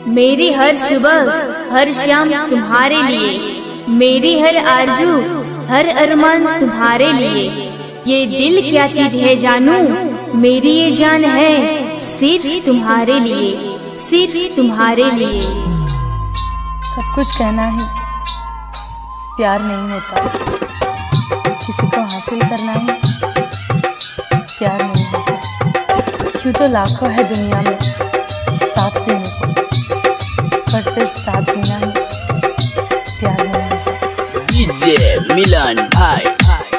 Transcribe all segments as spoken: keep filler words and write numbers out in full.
मेरी हर सुबह हर शाम तुम्हारे लिए, मेरी हर आरज़ू हर अरमान तुम्हारे लिए। ये दिल क्या चीज है जानू, मेरी ये जान है सिर्फ तुम्हारे लिए, सिर्फ तुम्हारे लिए। सब कुछ कहना ही प्यार नहीं होता, किसी को हासिल करना ही प्यार नहीं होता। यूँ तो लाखों है दुनिया में साथ देने को, पर सिर्फ साथ देना ही प्यार नहीं होता। डीजे मिलन भाई।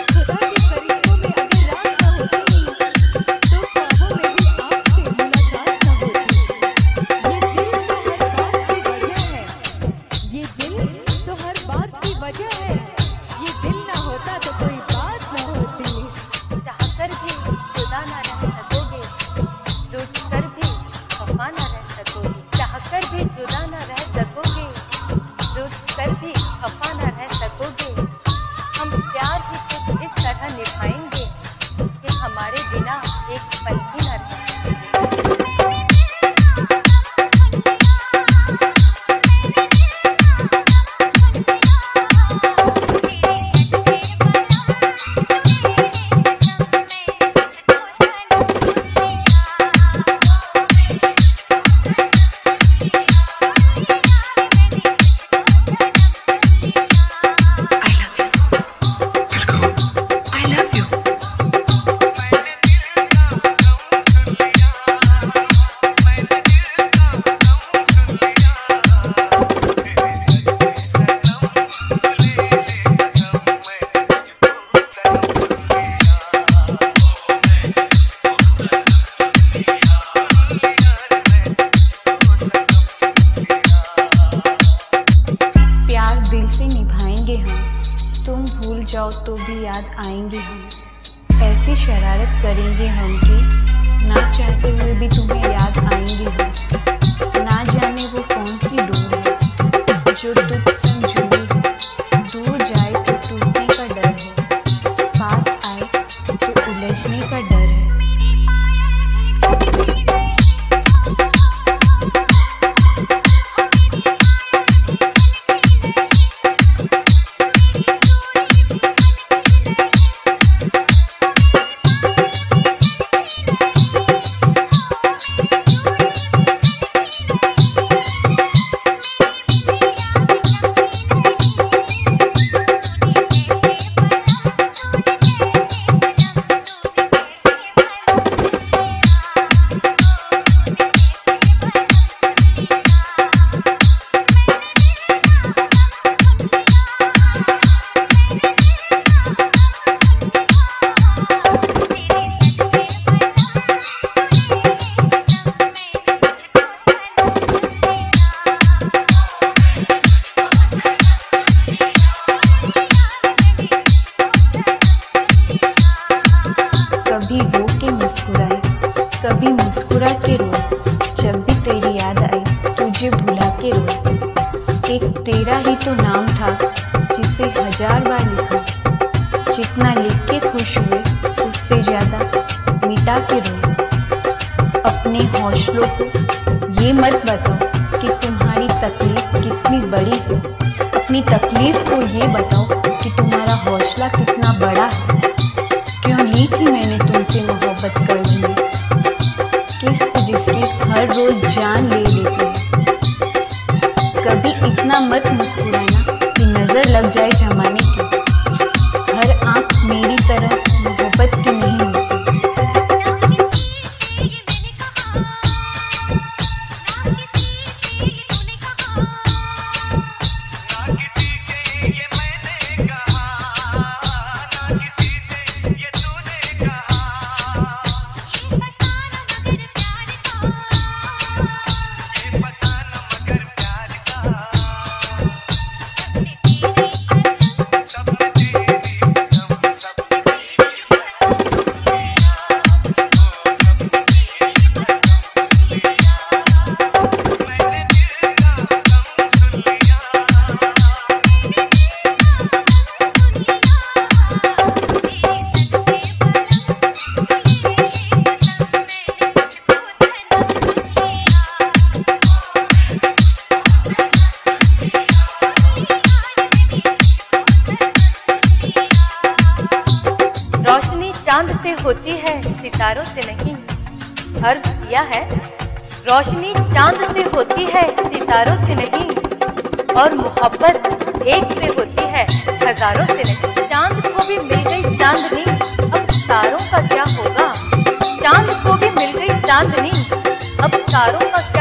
जाओ तो भी याद आएंगे हम, ऐसी शरारत करेंगे हम कि ना चाहते हुए भी तुम्हें याद आएंगे हम। ना जाने वो कौन सी डोर है जो तुझ संग जुड़ी है, दूर जाए तो टूटने का डर है, पास आए तो उलझने का डर है। कभी रो के मुस्कुराए, कभी मुस्कुरा के रोए, जब भी तेरी याद आई तुझे भुला के रोए। एक तेरा ही तो नाम था जिसे हजार बार लिखा, जितना लिख के खुश हुए उससे ज्यादा मिटा के रोए। अपने हौसलों को ये मत बताओ कि तुम्हारी तकलीफ कितनी बड़ी है, अपनी तकलीफ को ये बताओ कि तुम्हारा हौसला कितना बड़ा है। क्यों ली थी मैंने तुमसे मोहब्बत कर्ज में, किस्त जिसकी हर रोज जान ले लेती है। कभी इतना मत मुस्कुराना कि नजर लग जाए जमाने की, हर आंख मेरी तरह मोहब्बत की नहीं होती। सितारों से नहीं। अर्ज किया है, रोशनी चांद से होती है सितारों से नहीं, और मोहब्बत एक से होती है हजारों से नहीं। चांद को भी मिल गई चांदनी, अब तारों का क्या होगा। चांद को भी मिल गई चांदनी, अब तारों का